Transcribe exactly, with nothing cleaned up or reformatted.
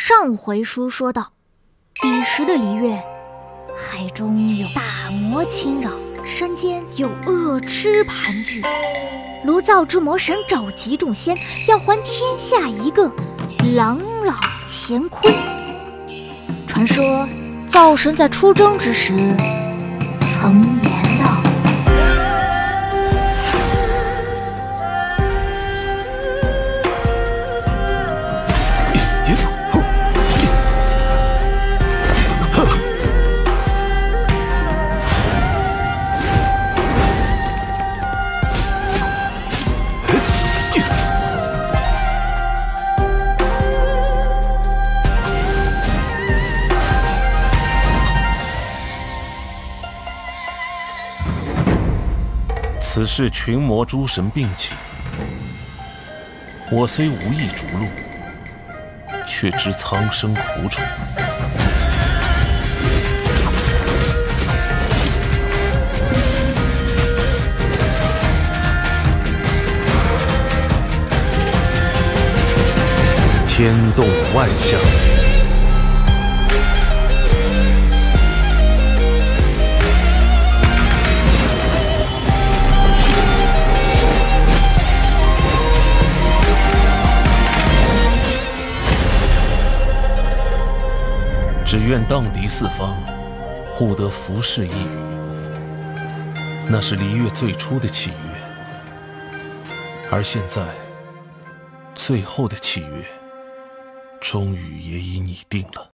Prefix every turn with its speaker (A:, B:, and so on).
A: 上回书说到，彼时的璃月，海中有大魔侵扰，山间有恶痴盘踞。炉灶之魔神召集众仙，要还天下一个郎老乾坤。传说灶神在出征之时，曾言道：
B: 此事群魔诸神并起，我虽无意逐鹿，却知苍生苦楚。天动万象，只愿荡涤四方，护得浮世一隅。那是璃月最初的契约，而现在，最后的契约，终于也已拟定了。